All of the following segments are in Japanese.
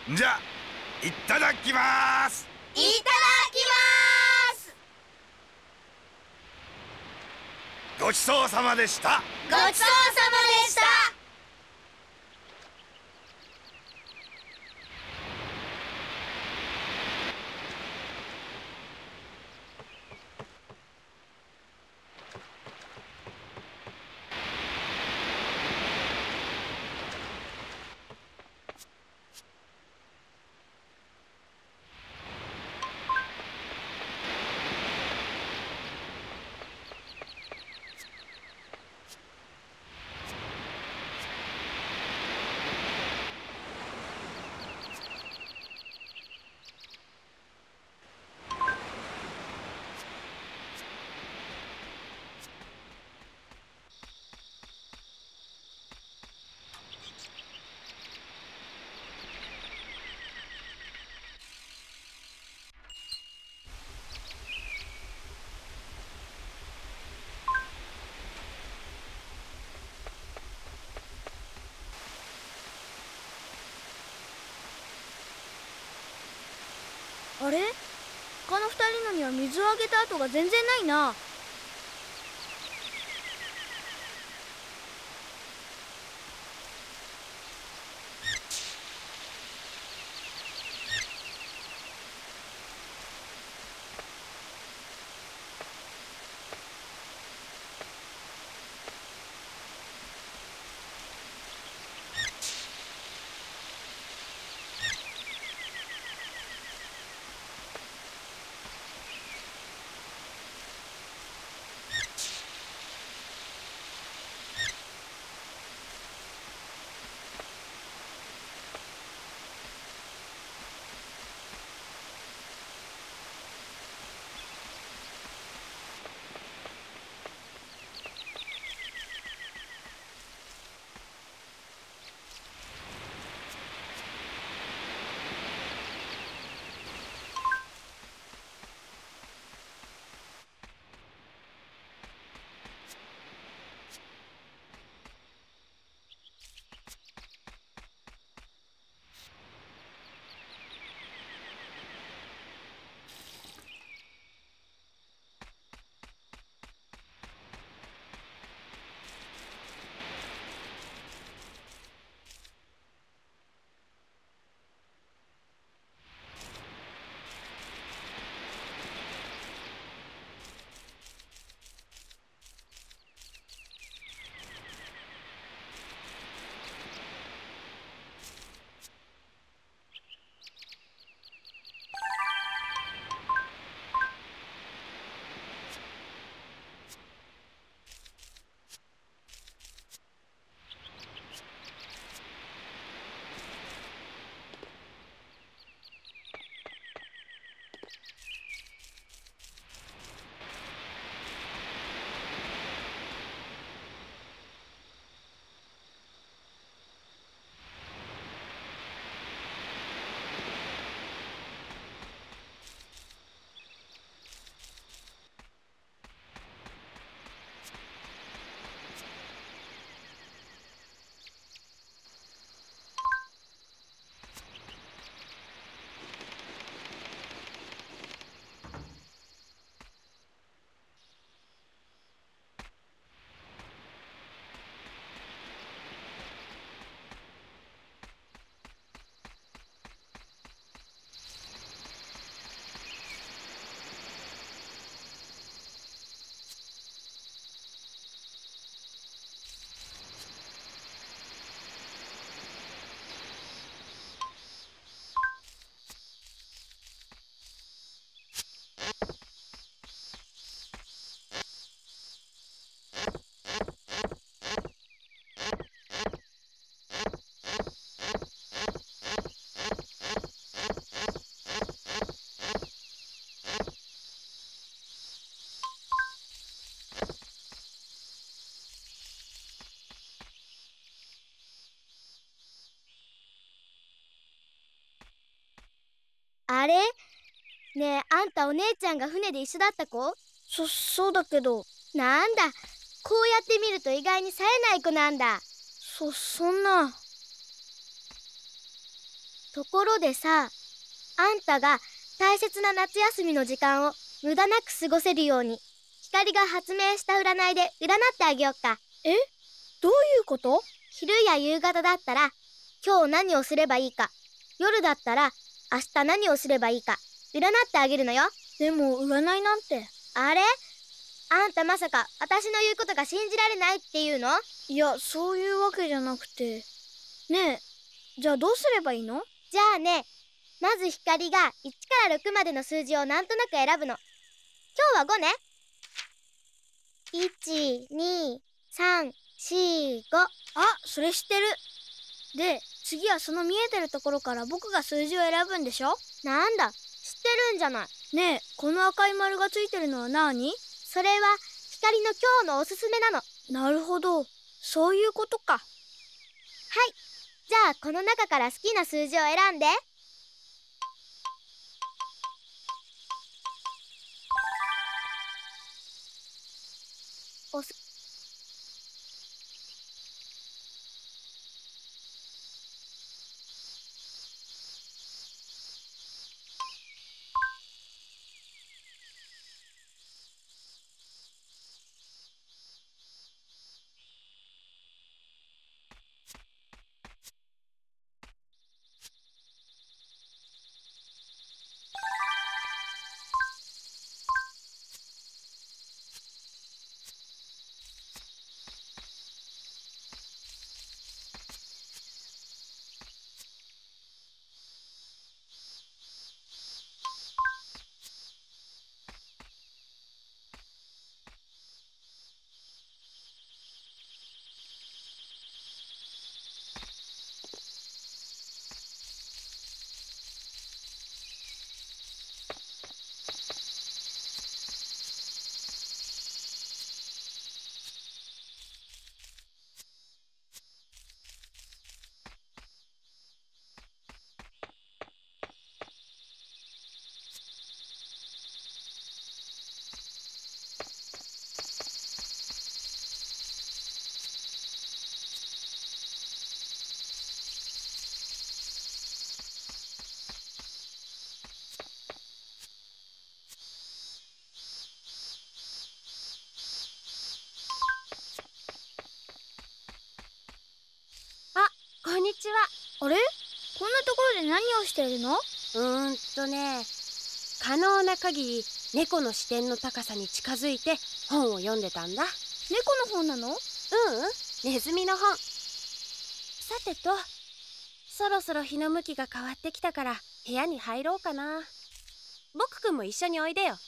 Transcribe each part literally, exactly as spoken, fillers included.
じゃあいただきます。 いただきます。 ごちそうさまでした。 ごちそうさまでした。 あれ、他の二人のには水をあげた跡が全然ないな。 あれねえ、あんたお姉ちゃんが船で一緒だった子？ そ、そうだけど。 なんだ、こうやって見ると意外に冴えない子なんだ。 そ、そんな。 ところでさ、あんたが大切な夏休みの時間を無駄なく過ごせるように、光が発明した占いで占ってあげよっか。 え、どういうこと？ 昼や夕方だったら今日何をすればいいか、夜だったら明日何をすればいいか占ってあげるのよ。 でも占いなんて。 あれ？あんたまさか私の言うことが信じられないっていうの？ いや、そういうわけじゃなくて。ねえ、じゃあどうすればいいの？ じゃあね、まず光がいちからろくまでの数字をなんとなく選ぶの。今日はごね。いち、に、さん、よん、ご。 あ、それ知ってる。で、次はその見えてるところから僕が数字を選ぶんでしょ？ なんだ、知ってるんじゃない。 ねえ、この赤い丸がついてるのは何？ それは光の今日のおすすめなの。 なるほど、そういうことか。はい、 じゃあこの中から好きな数字を選んで。おすこんにちは。 あれ？こんなところで何をしているの？ うーんとね、可能な限り猫の視点の高さに近づいて本を読んでたんだ。 猫の本なの？ ううん、ネズミの本。さてと、そろそろ日の向きが変わってきたから部屋に入ろうかな。僕くんも一緒においでよ。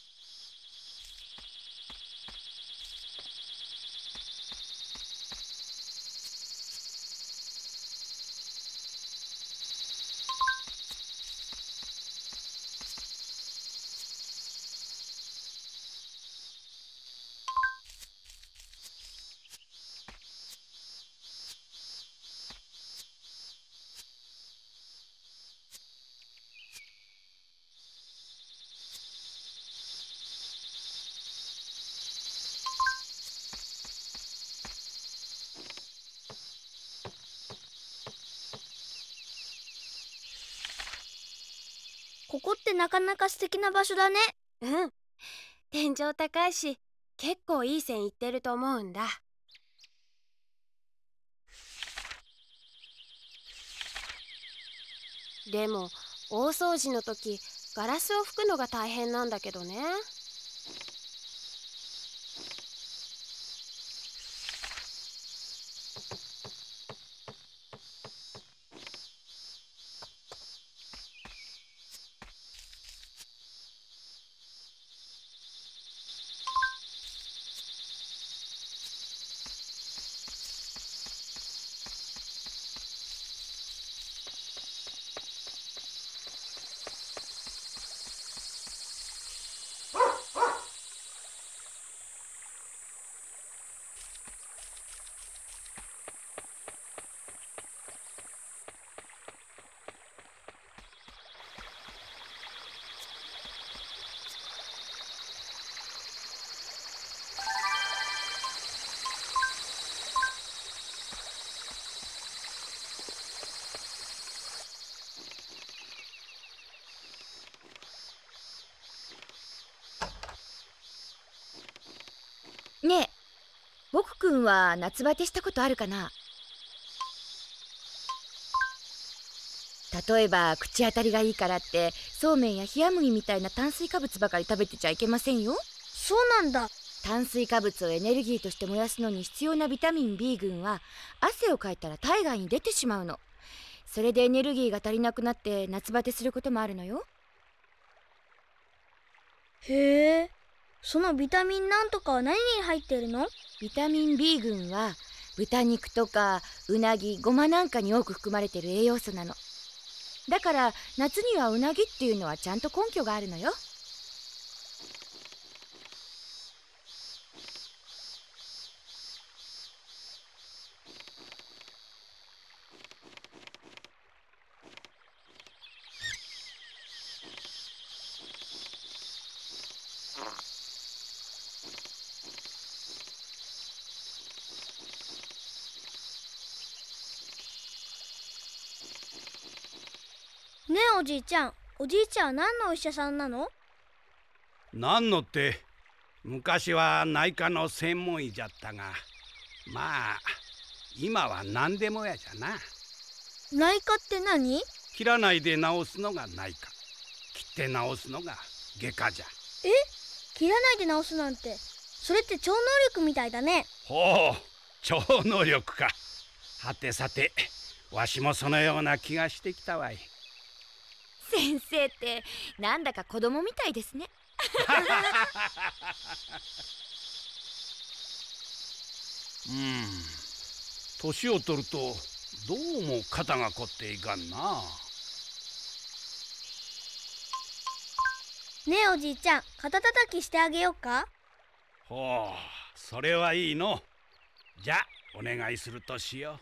ここってなかなか素敵な場所だね。 うん、天井高いし結構いい線いってると思うんだ。でも大掃除の時ガラスを拭くのが大変なんだけどね。 ねえ、ボク君は夏バテしたことあるかな？例えば口当たりがいいからってそうめんや冷麦みたいな炭水化物ばかり食べてちゃいけませんよ。 そうなんだ。 炭水化物をエネルギーとして燃やすのに必要なビタミン ビー 群は汗をかいたら体外に出てしまうの。それでエネルギーが足りなくなって夏バテすることもあるのよ。 へえ。そのビタミンなんとかは何に入ってるの？ ビタミン ビー 群は豚肉とかうなぎ、ごまなんかに多く含まれている栄養素なの。だから夏にはうなぎっていうのはちゃんと根拠があるのよ。 ねえおじいちゃん、おじいちゃんは何のお医者さんなの？ 何のって昔は内科の専門医じゃったが、まあ今は何でもやじゃな。 内科って何？ 切らないで治すのが内科、切って治すのが外科じゃ。 え？切らないで治すなんて、それって超能力みたいだね。 ほう、超能力か。はてさて、わしもそのような気がしてきたわい。 先生ってなんだか子供みたいですね。 うん、年を取るとどうも肩が凝っていかんな。 ねえおじいちゃん、肩たたきしてあげようか？ ほう、それはいいの。じゃお願いするとしよう。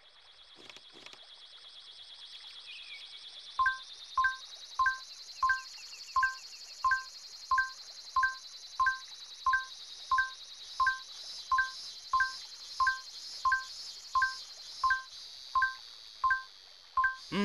うん。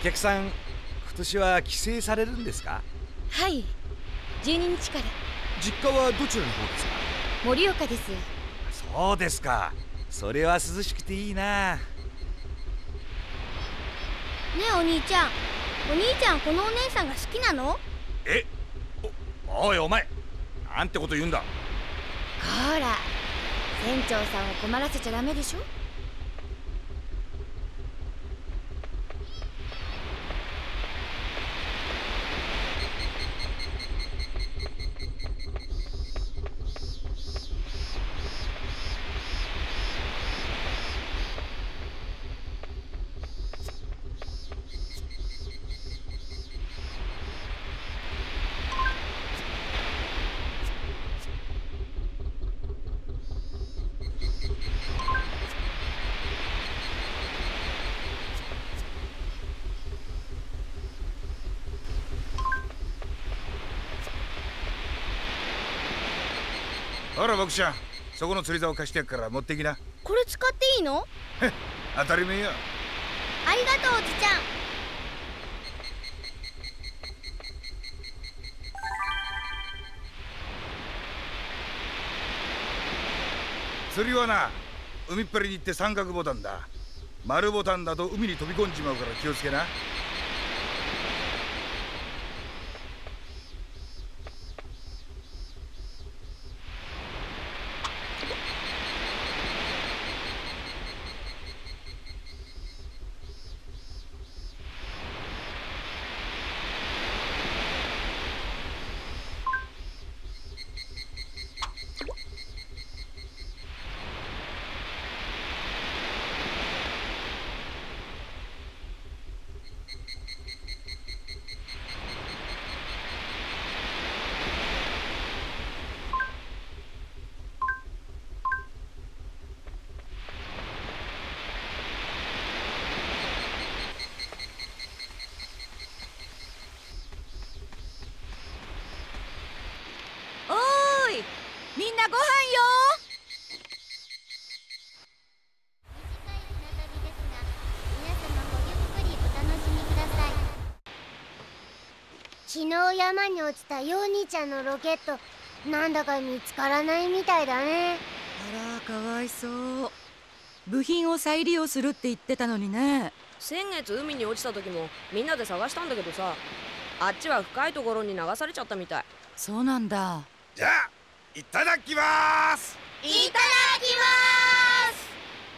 客さん、今年は帰省されるんですか？ はい、じゅうににちから実家はどちらの方ですか？ 盛岡です。 そうですか。それは涼しくていいな。 ねえお兄ちゃん、お兄ちゃんこのお姉さんが好きなの？ えお、おいお前、なんてこと言うんだ。 こら、船長さんを困らせちゃダメでしょ。 ほら僕ちゃん、そこの釣り竿貸してやっから持ってきな。 これ使っていいの？ 当たり前や。 ありがとうおじちゃん。 釣りはな、海っぺりに行って三角ボタンだ。丸ボタンだと海に飛び込んじまうから気をつけな。 みんなご飯よ。 昨日山に落ちたヨウ兄ちゃんのロケット、なんだか見つからないみたいだね。 あら、かわいそう。部品を再利用するって言ってたのにね。 先月海に落ちた時もみんなで探したんだけどさ、あっちは深いところに流されちゃったみたい。 そうなんだ。 じゃあいただきます。 いただきます。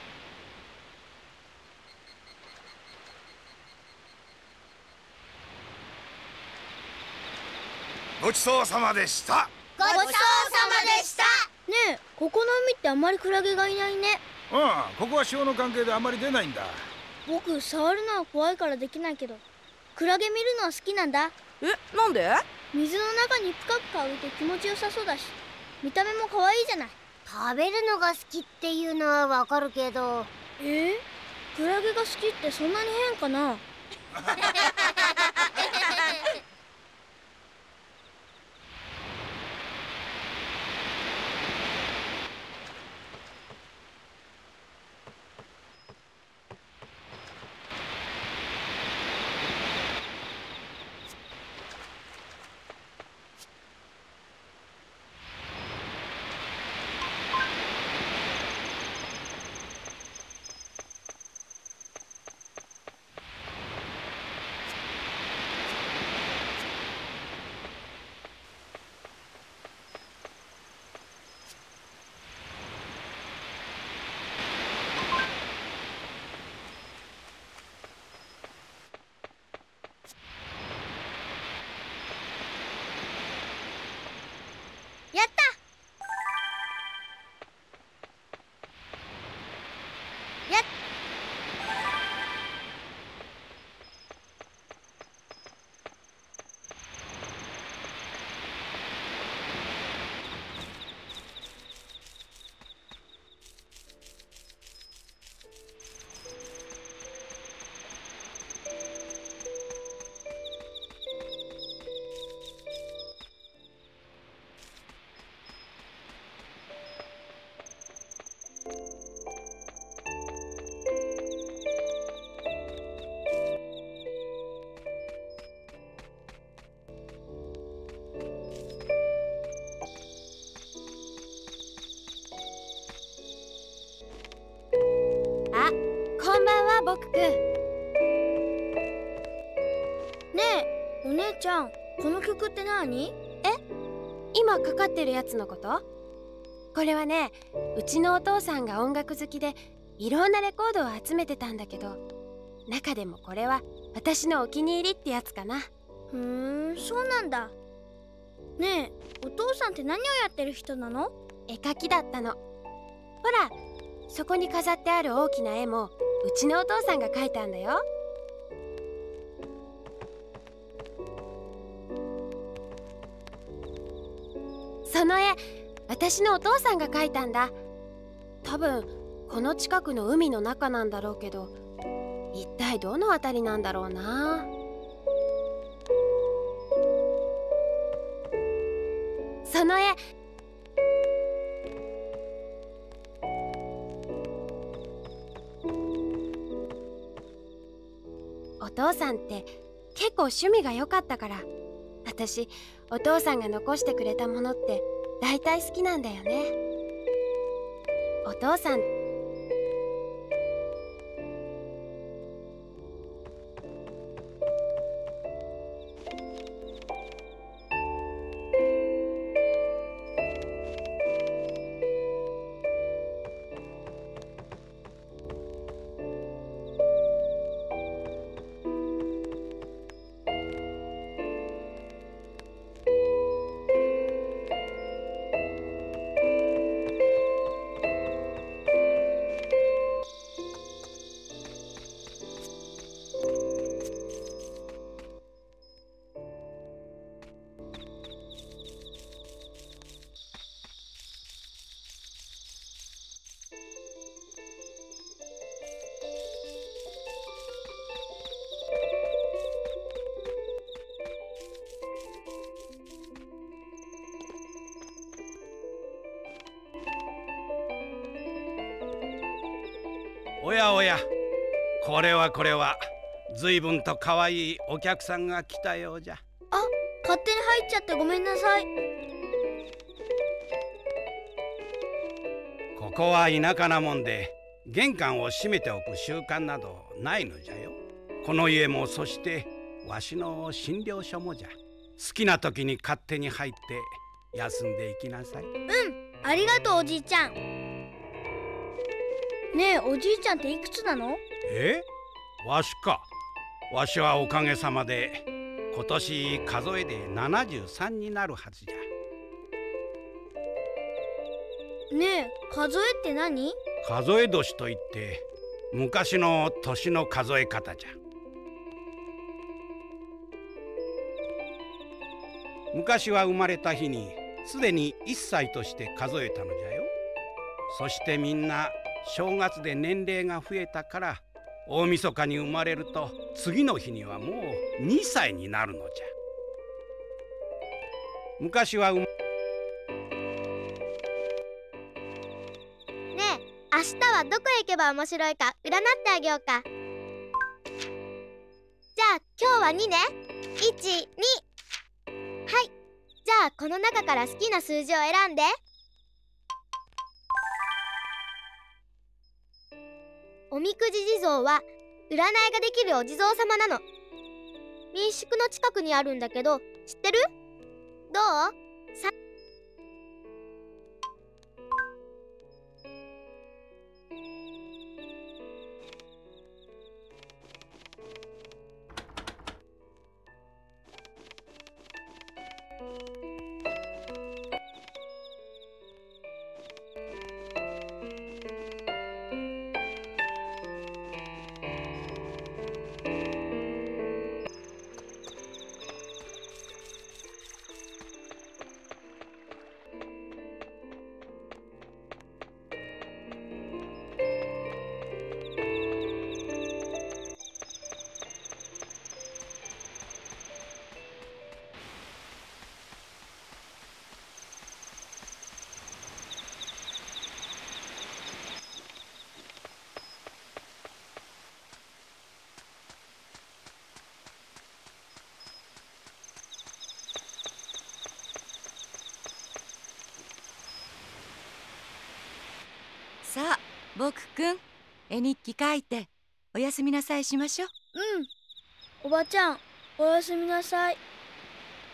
ごちそうさまでした。 ごちそうさまでした。 ねえ、ここの海ってあんまりクラゲがいないね。 うん、ここは潮の関係であんまり出ないんだ。 僕触るのは怖いからできないけど、クラゲ見るのは好きなんだ。 え、なんで？ 水の中にプカプカ浮いて気持ちよさそうだし、見た目も可愛いじゃない。 食べるのが好きっていうのはわかるけど。 えー、クラゲが好きってそんなに変かな？ この曲って何？ え、今かかってるやつのこと？これはね、うちのお父さんが音楽好きでいろんなレコードを集めてたんだけど、中でもこれは私のお気に入りってやつかな。 ふーん、そうなんだ。ねえ、お父さんって何をやってる人なの？ 絵描きだったの。ほら、そこに飾ってある大きな絵もうちのお父さんが描いたんだよ。その絵、私のお父さんが描いたんだ。多分この近くの海の中なんだろうけど、一体どの辺りなんだろうな。その絵、お父さんって結構趣味が良かったから、私お父さんが残してくれたものって大体好きなんだよね。お父さんおやおや、これはこれは随分と可愛いお客さんが来たようじゃ。 あ、勝手に入っちゃってごめんなさい。 ここは田舎なもんで玄関を閉めておく習慣などないのじゃよ。この家もそしてわしの診療所もじゃ。好きな時に勝手に入って休んでいきなさい。 うん、ありがとうおじいちゃん。ねえ、おじいちゃんっていくつなの？ え？わしか。わしはおかげさまで今年数えでななじゅうさんになるはずじゃ。 ねえ、数えって何？ 数え年といって昔の年の数え方じゃ。昔は生まれた日にすでにいっさいとして数えたのじゃよ。そしてみんな正月で年齢が増えたから大晦日に生まれると次の日にはもうにさいになるのじゃ。昔はうねえ、明日はどこへ行けば面白いか占ってあげようか。じゃあ今日はにね。いち、に。はい、じゃあこの中から好きな数字を選んで。おみくじ地蔵は占いができるお地蔵様なの。民宿の近くにあるんだけど知ってる？どう？ささあ、ボクくん、絵日記書いておやすみなさいしましょう。 うん、おばちゃん、おやすみなさい。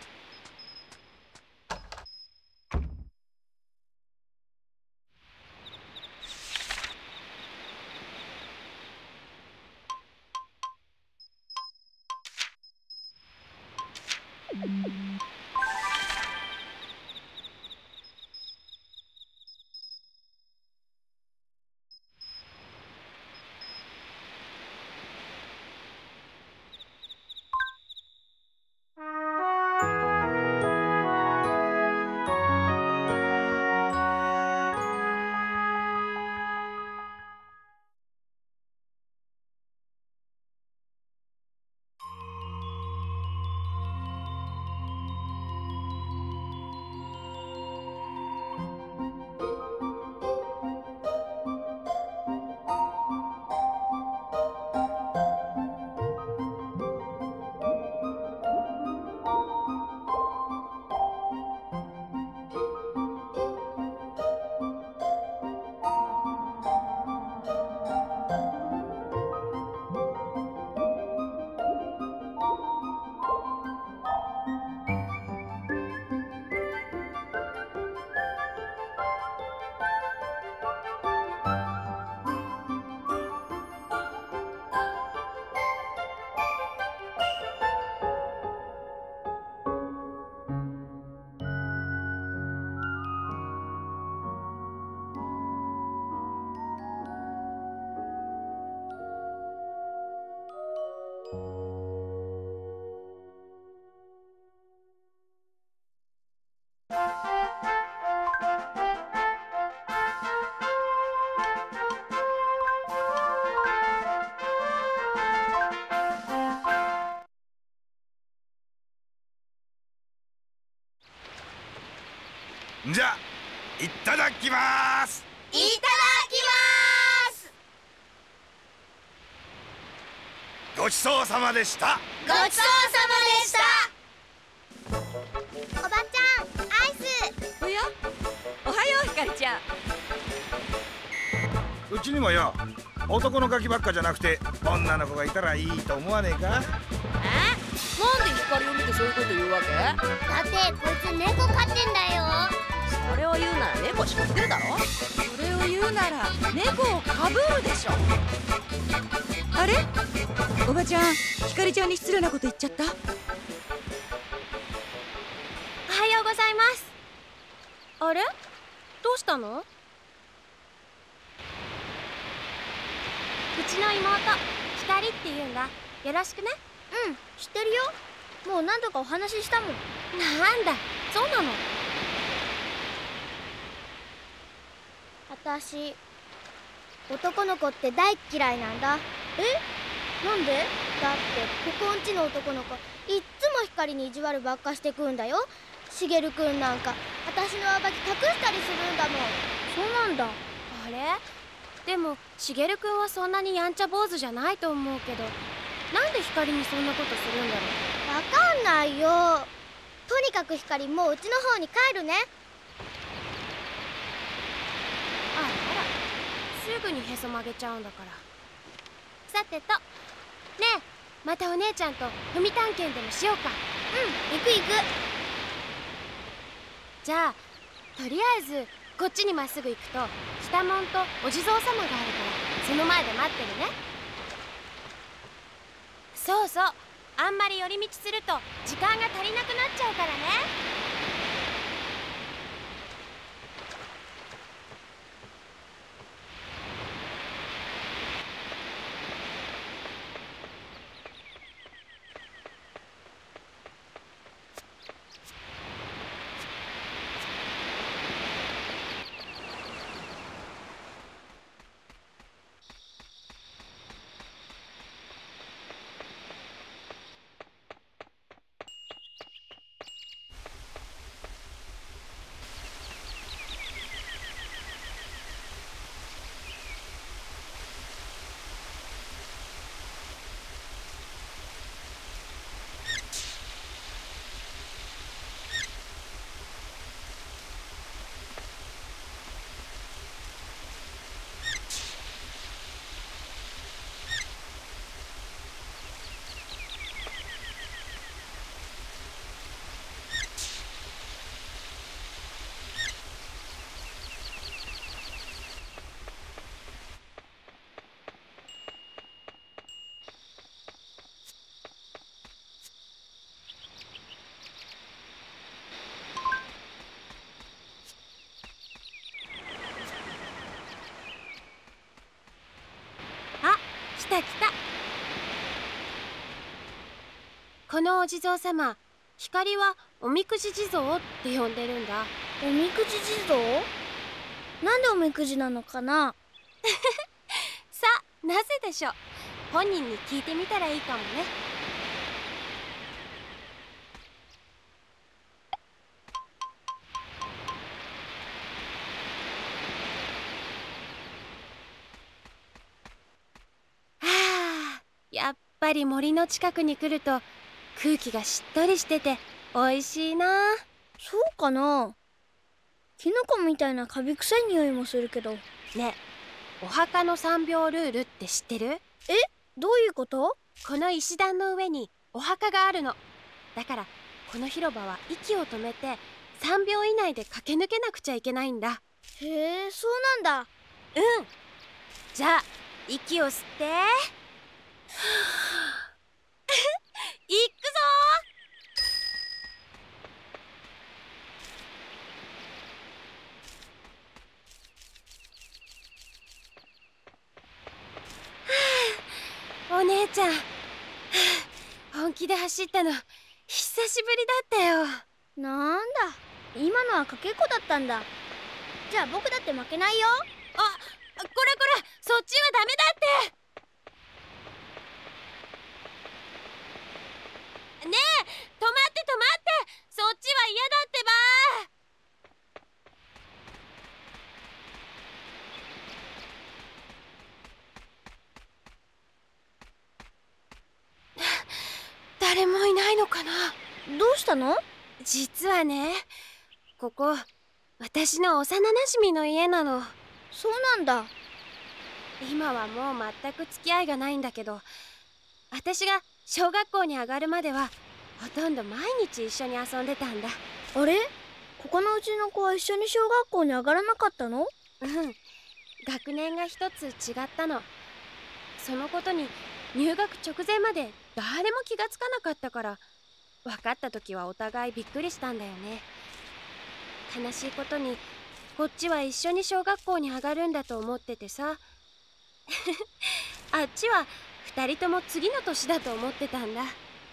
じゃいただきます。 いただきます。 ごちそうさまでした。 ごちそうさまでした。 おばちゃん、アイス。 おや、おはようひかりちゃん。 うちにもよ、男のガキばっかじゃなくて女の子がいたらいいと思わねえか？ え、なんで光を見てそういうこと言うわけ？ だってこいつ猫飼ってんだよ。 それを言うなら猫知ってるだろ。 それを言うなら猫をかぶるでしょ。あれ、おばちゃん、ひかりちゃんに失礼なこと言っちゃった？ おはようございます。あれ、どうしたの？うちの妹、ひかりって言うんだ。よろしくね。 うん、知ってるよ。もう何度かお話ししたもん。 なんだ、そうなの。 私、男の子って大嫌いなんだ。 え、なんで？ だってここんちの男の子いっつも光に意地悪ばっかしてくんだよ。しげるくんなんか私の上履き隠したりするんだもん。 そうなんだ。 あれ、でもしげるくんはそんなにやんちゃ坊主じゃないと思うけど、なんで光にそんなことするんだろう。 わかんないよ。とにかく光、もううちの方に帰るね。 あらあら、すぐにへそ曲げちゃうんだから。さてと、ねえ、またお姉ちゃんと踏探検でもしようか。 うん、行く行く。 じゃあとりあえずこっちにまっすぐ行くと北門とお地蔵様があるから、その前で待ってるね。そうそう、あんまり寄り道すると時間が足りなくなっちゃうからね。来た来た。このお地蔵様、光はおみくじ地蔵って呼んでるんだ。 おみくじ地蔵？なんでおみくじなのかな？ さあ、なぜでしょう。本人に聞いてみたらいいかもね。やっぱり森の近くに来ると空気がしっとりしてて美味しいな。 そうかな。キノコみたいなカビ臭い匂いもするけど。 ね、お墓のさんびょうルールって知ってる？ え、どういうこと？ この石段の上にお墓があるの。だからこの広場は息を止めてさんびょう以内で駆け抜けなくちゃいけないんだ。 へえ、そうなんだ。 うん。じゃあ息を吸っていくぞー。お姉ちゃん、本気で走ったの久しぶりだったよ。 なんだ、今のはかけっこだったんだ。じゃあ僕だって負けないよ。 あ、こらこら、そっちはダメだって。ねえ、止まって止まって、そっちは嫌だってば。 誰もいないのかな。 どうしたの？ 実はね、ここ私の幼なじみの家なの。 そうなんだ。 今はもう全く付き合いがないんだけど、私が小学校に上がるまではほとんど毎日一緒に遊んでたんだ。 あれ？他のうちの子は一緒に小学校に上がらなかったの？ うん、学年が一つ違ったの。そのことに入学直前まで誰も気がつかなかったから、分かった時はお互いびっくりしたんだよね。悲しいことにこっちは一緒に小学校に上がるんだと思っててさあっちは二人とも次の年だと思ってたんだ。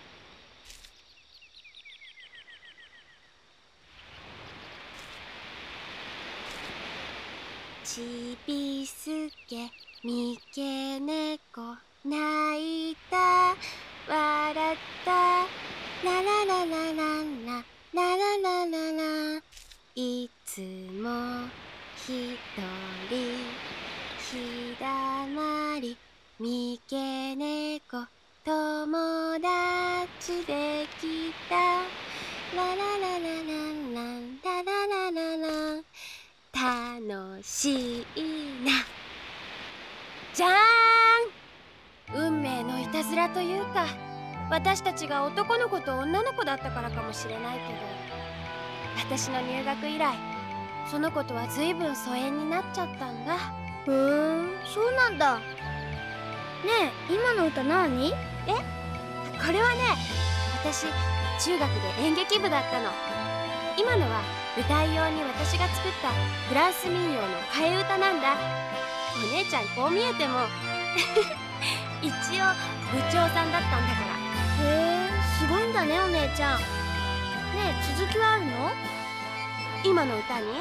ちびすけみけねこ泣いた笑ったラララララララララララいつもひとりひだまりみけねこ友達できたラララララララララララ楽しいな。じゃーん、運命のいたずらというか、私たちが男の子と女の子だったからかもしれないけど、私の入学以来その子とはずいぶん疎遠になっちゃったんだ。 ふーん、そうなんだ。ねえ、今の歌何？ え、これはね、私中学で演劇部だったの。今のは舞台用に私が作ったフランス民謡の替え歌なんだ。お姉ちゃんこう見えても一応部長さんだったんだから。 へえ、すごいんだねお姉ちゃん。ねえ、続きはあるの？ 今の歌に？うん、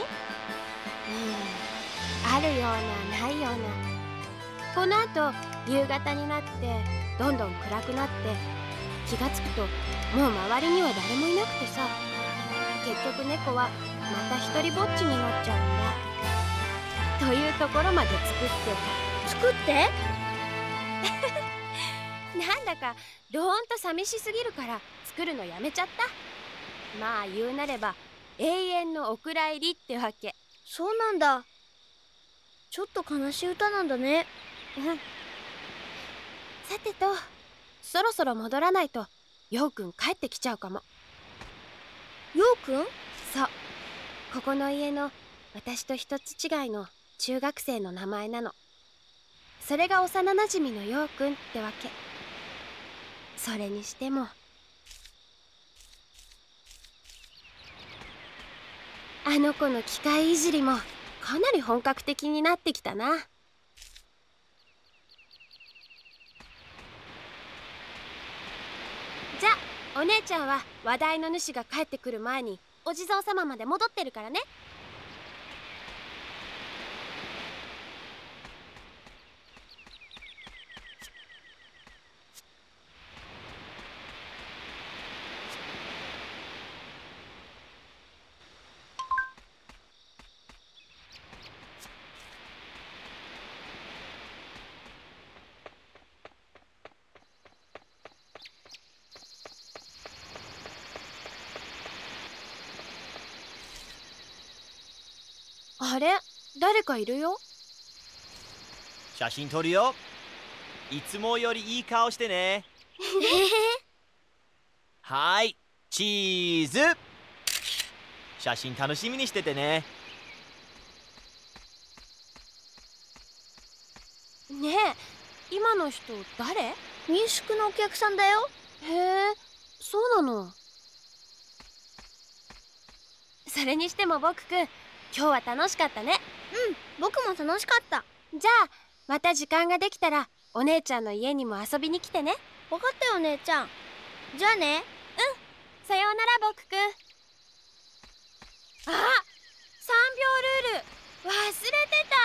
あるようなないような。このあと夕方になってどんどん暗くなって、気がつくともう周りには誰もいなくてさ、結局猫はまた一人ぼっちになっちゃうんだ。というところまで作って作ってなんだかどーんと寂しすぎるから作るのやめちゃった。まあ言うなれば永遠のお蔵入りってわけ。 そうなんだ。ちょっと悲しい歌なんだね。 うん。さてと、そろそろ戻らないとようくん帰ってきちゃうかも。 ようくん？ そう、ここの家の私と一つ違いの中学生の名前なの。それが幼なじみのようくんってわけ。それにしてもあの子の機械いじりもかなり本格的になってきたな。じゃあお姉ちゃんは話題の主が帰ってくる前にお地蔵様まで戻ってるからね。あれ、誰かいるよ。 写真撮るよ。いつもよりいい顔してね。はーい、チーズ。写真楽しみにしててね。 ねえ、今の人誰？ 民宿のお客さんだよ。 へえ、そうなの。それにしても僕くん、今日は楽しかったね。 うん、僕も楽しかった。 じゃあまた時間ができたらお姉ちゃんの家にも遊びに来てね。 分かったよお姉ちゃん。じゃあね。 うん、さようなら僕くん。あ、さんびょうルール忘れてた。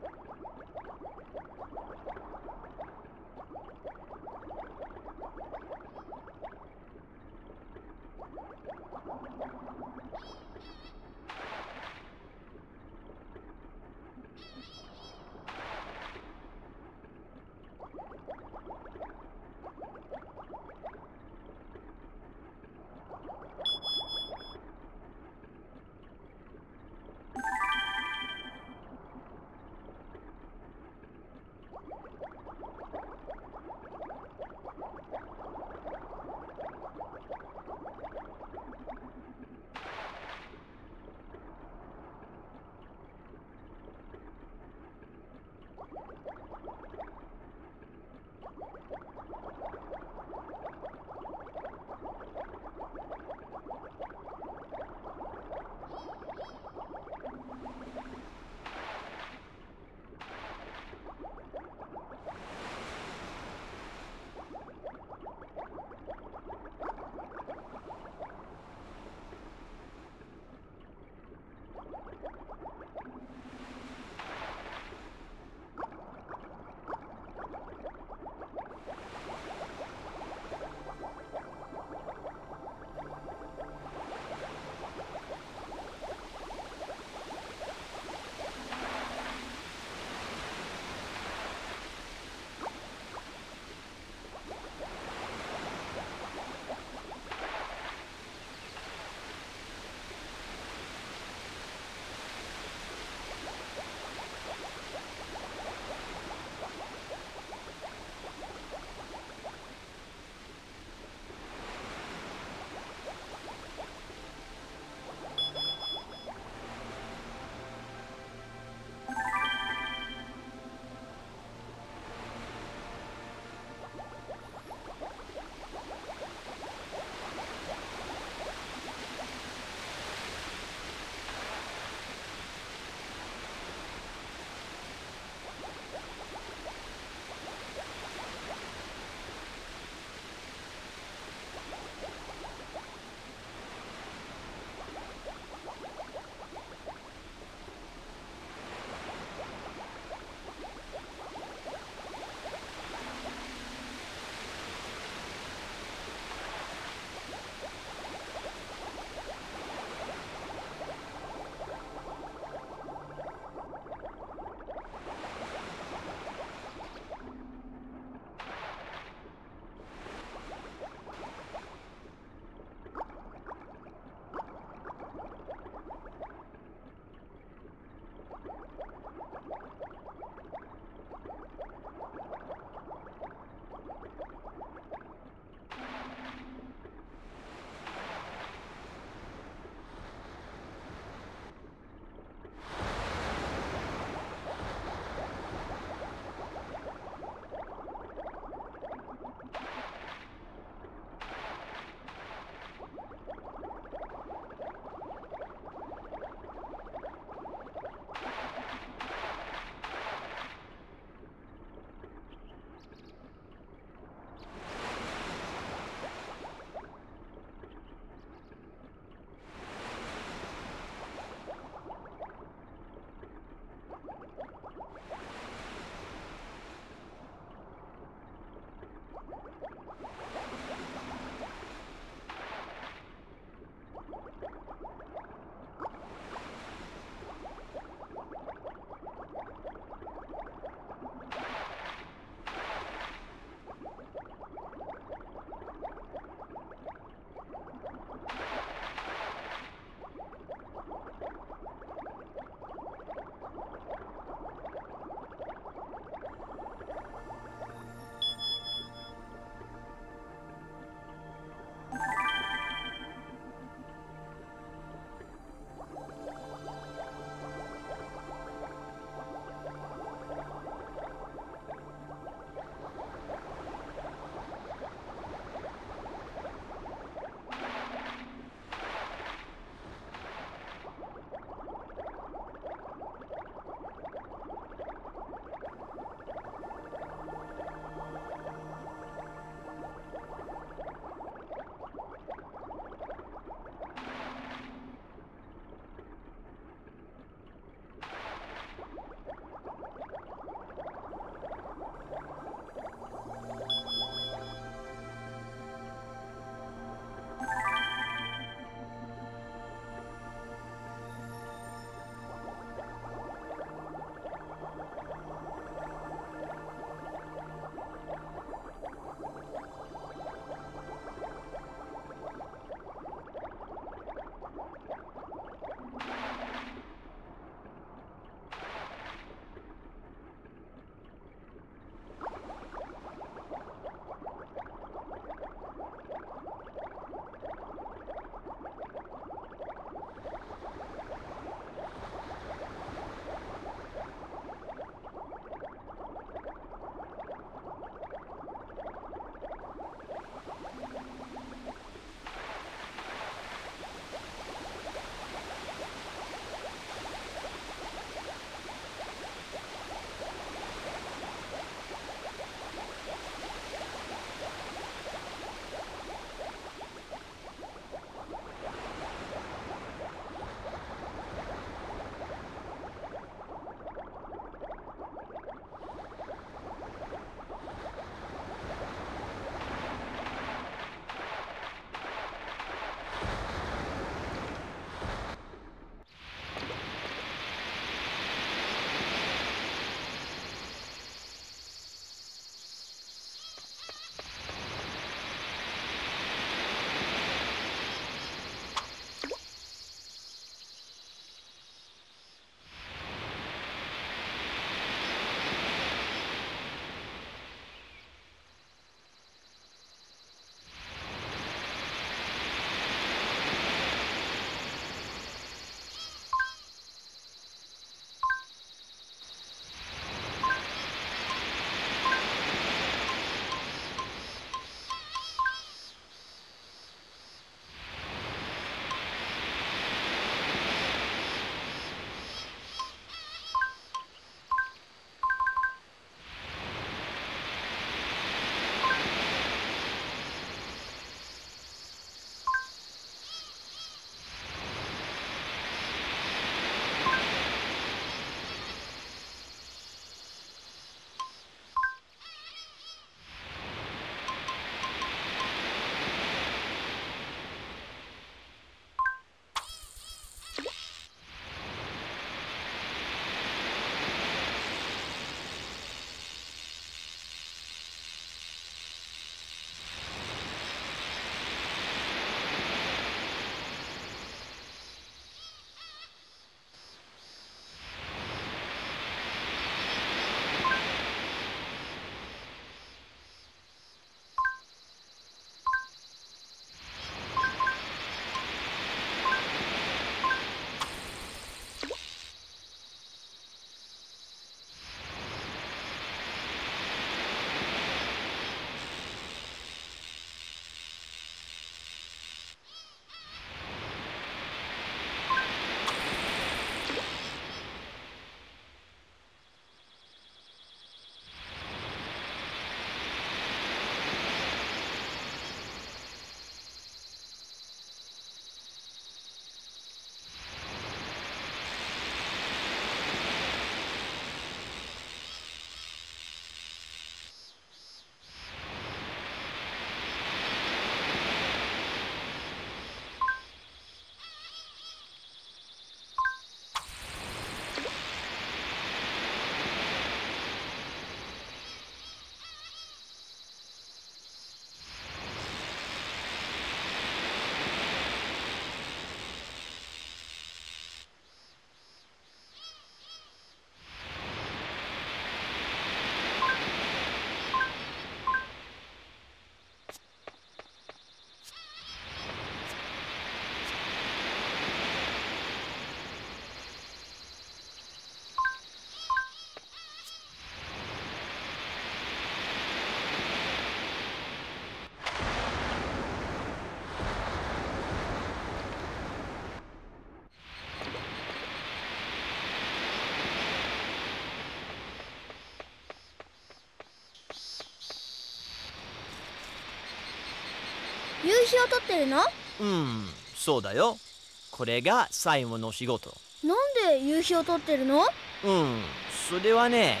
夕日を撮ってるの？ うん、そうだよ。これが最後の仕事。 なんで夕日を撮ってるの？ うん、それはね、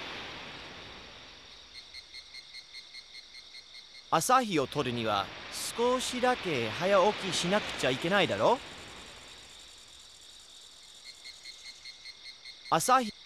朝日を撮るには少しだけ早起きしなくちゃいけないだろ。朝日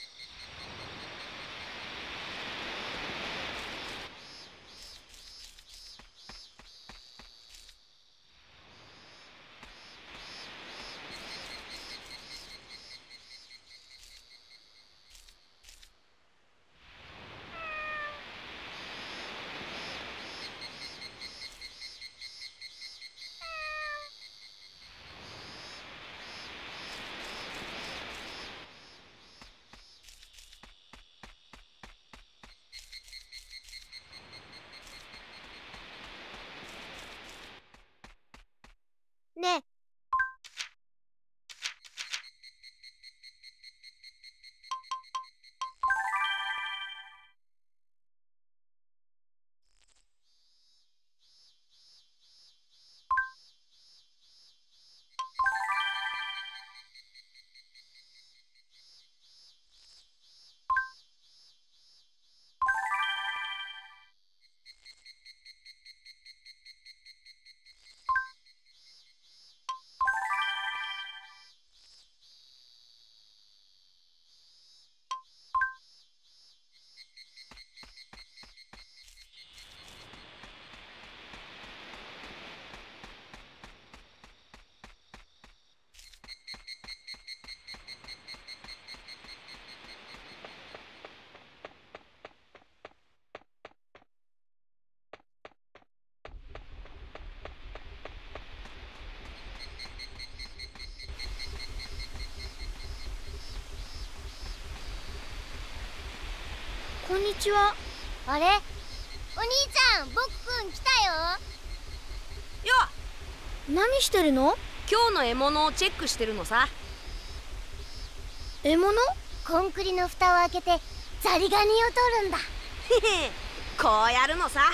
ねえ、 こんにちは。 あれ、お兄ちゃん、ボクくん来たよ。 よっ、 何してるの？ 今日の獲物をチェックしてるのさ。 獲物？ コンクリの蓋を開けてザリガニを取るんだ。 へへ、こうやるのさ。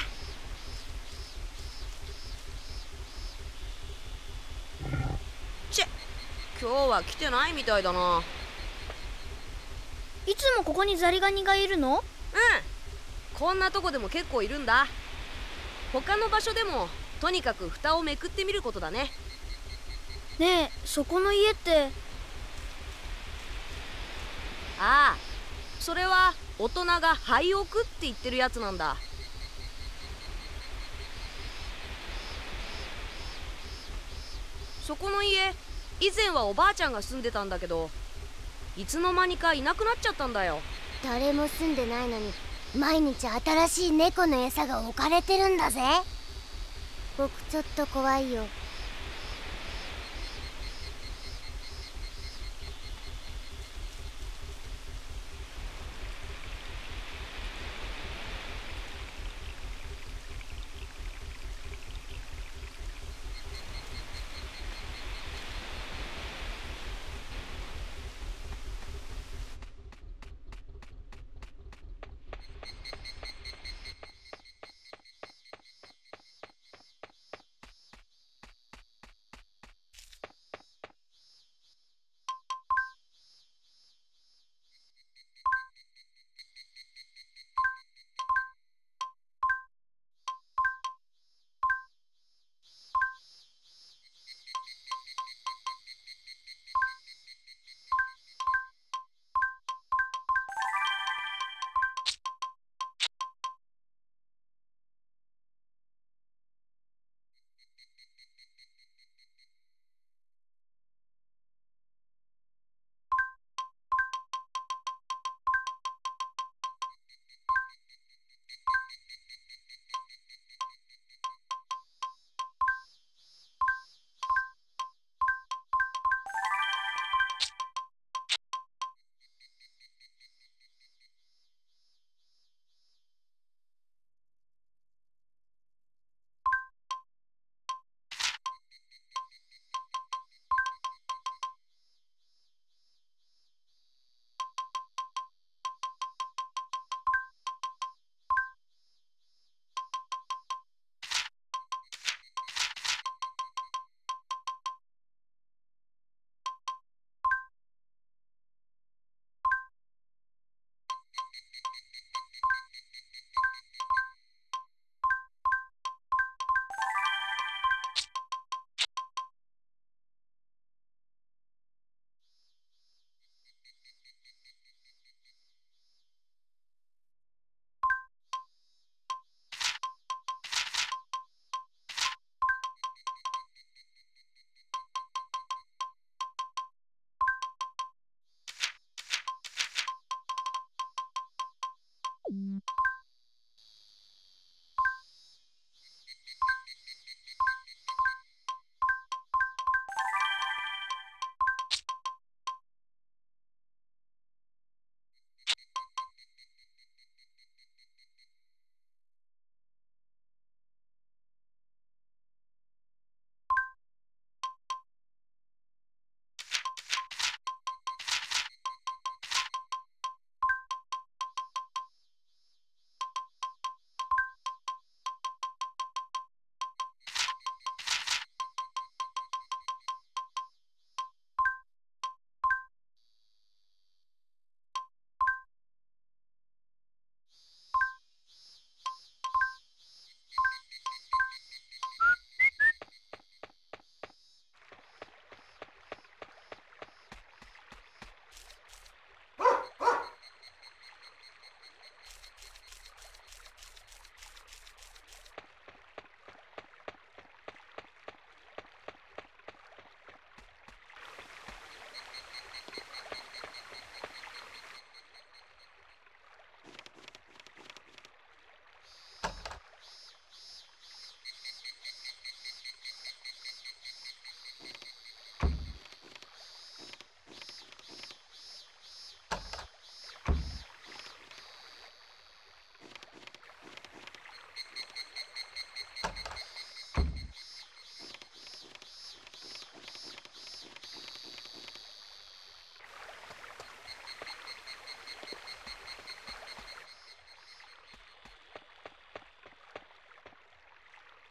チェ、今日は来てないみたいだな。 いつもここにザリガニがいるの？ うん、こんなとこでも結構いるんだ。他の場所でもとにかく蓋をめくってみることだね。 ねえ、そこの家って。 ああ、それは大人が廃屋って言ってるやつなんだ。そこの家、以前はおばあちゃんが住んでたんだけど、いつの間にかいなくなっちゃったんだよ。 誰も住んでないのに毎日新しい猫の餌が置かれてるんだぜ。僕ちょっと怖いよ。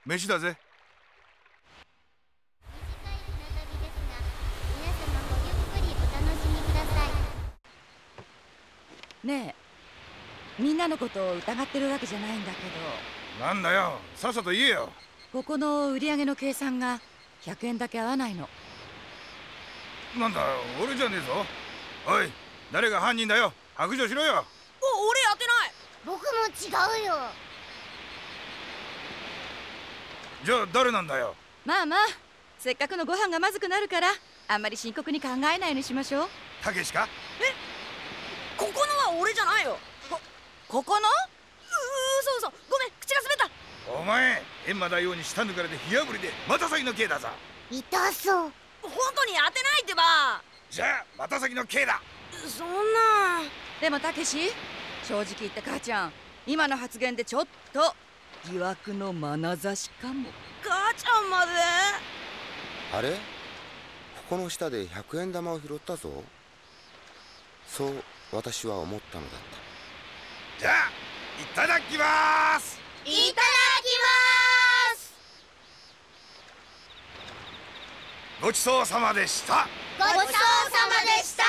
飯だぜ。 ねえ、みんなのことを疑ってるわけじゃないんだけど。 なんだよ、さっさと言えよ。 ここの売り上げの計算がひゃくえんだけ合わないの。 なんだ、俺じゃねえぞ。おい、誰が犯人だよ。白状しろよ。 お、俺当てない。 僕も違うよ。 じゃあ誰なんだよ。 まあまあ、せっかくのご飯がまずくなるからあんまり深刻に考えないようにしましょう。 たけしか。 え、ここのは俺じゃないよ。 こ、ここの？う、 そうそう、ごめん、口が滑った。 お前、閻魔大王に舌抜かれて火あぶりでまた先の刑だぞ。 痛そう。 本当に当てないってば。 じゃあまた先の刑だ。 そんな。 でもたけし、正直言って母ちゃん、今の発言でちょっと疑惑の眼差しかも。 母ちゃんまで。 あれ、ここの下でひゃくえん玉を拾ったぞ。そう私は思ったのだった。 じゃあいただきます。 いただきます。 ごちそうさまでした。 ごちそうさまでした。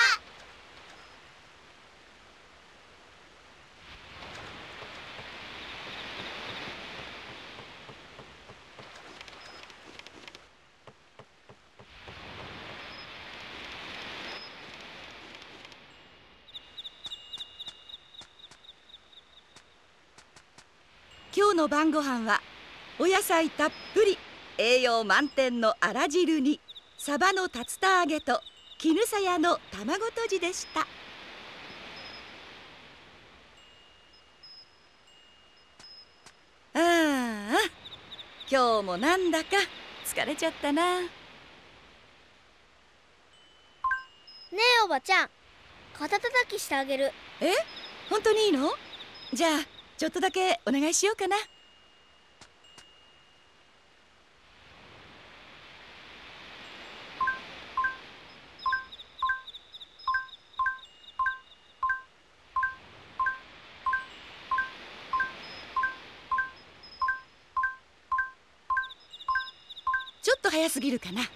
今日の晩ご飯はお野菜たっぷり栄養満点のあら汁にサバの竜田揚げと絹さやの卵とじでした。ああ、今日もなんだか疲れちゃったな。ねえおばちゃん、肩たたきしてあげる。 え、本当にいいの？じゃあちょっとだけお願いしようかな。ちょっと早すぎるかな。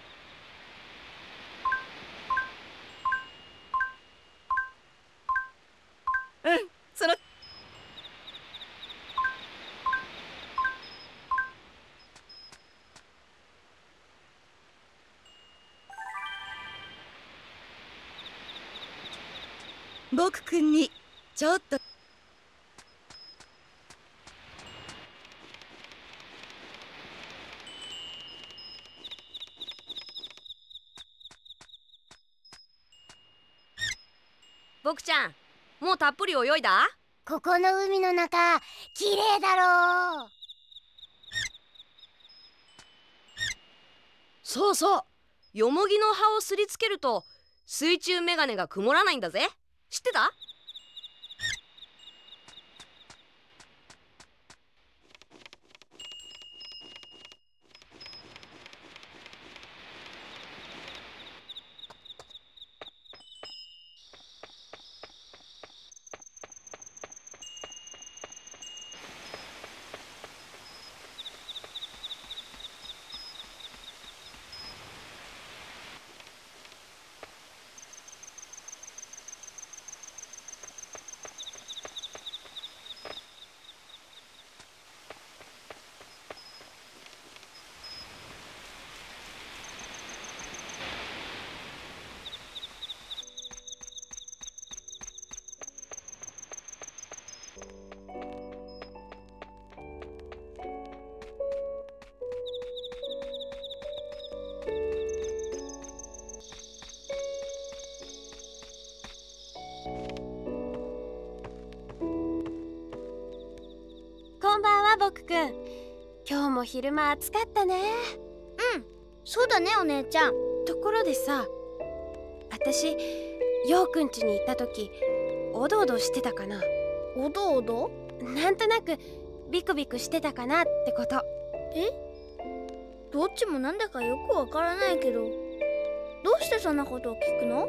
うん、その僕くんにちょっと僕ちゃん、もうたっぷり泳いだ？ ここの海の中綺麗だろう。 そうそう、よもぎの葉をすりつけると水中メガネが曇らないんだぜ。知ってた？ こんばんは、僕くん。今日も昼間暑かったね。 うん、そうだねお姉ちゃん。 ところでさ、私ようくん家に行った時おどおどしてたかな？ おどおど？ なんとなくビクビクしてたかなってこと。 え？どっちもなんだかよくわからないけど、どうしてそんなことを聞くの？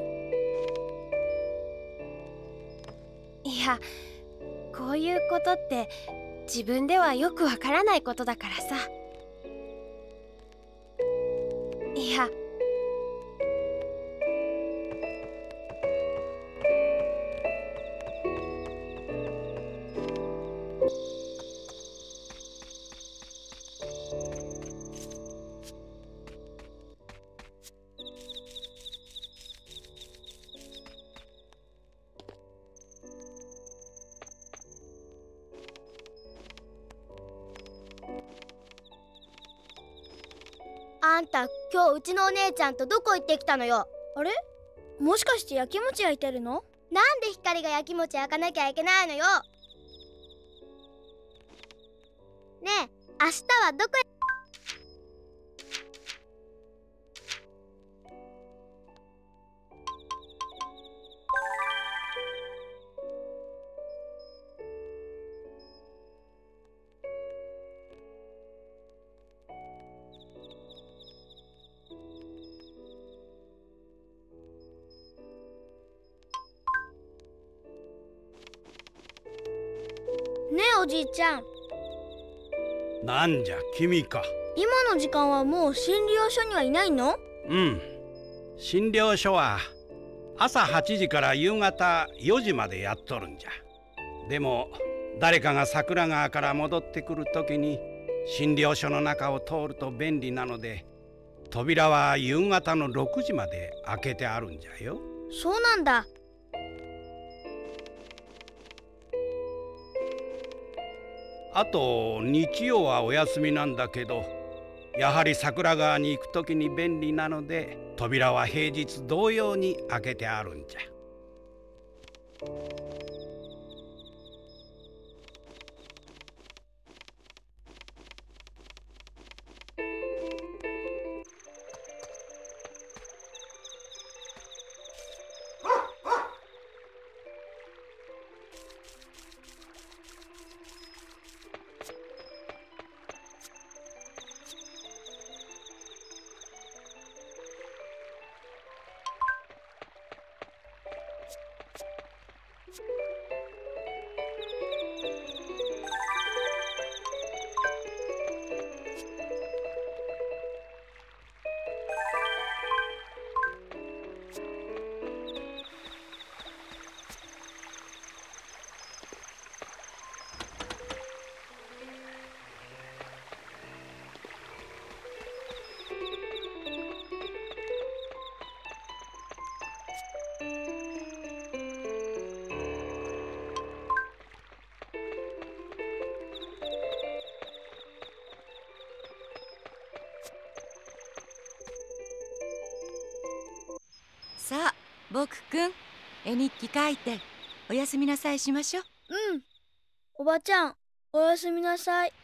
いや、こういうことって自分ではよくわからないことだからさ。 や。 あんた今日うちのお姉ちゃんとどこ行ってきたのよ。 あれ、もしかして焼き餅焼いてるの？ なんで光が焼き餅焼かなきゃいけないのよ。ねえ、明日はどこへ？ ねえおじいちゃん、 なんじゃ君か。 今の時間はもう診療所にはいないの？ うん、診療所は朝はちじから夕方よじまでやっとるんじゃ。でも誰かが桜川から戻ってくるときに診療所の中を通ると便利なので、扉は夕方のろくじまで開けてあるんじゃよ。 そうなんだ。 あと日曜はお休みなんだけど、やはり桜川に行くときに便利なので扉は平日同様に開けてあるんじゃ。 さあ、ボクくん、絵日記書いておやすみなさいしましょう。 うん。おばちゃん、おやすみなさい。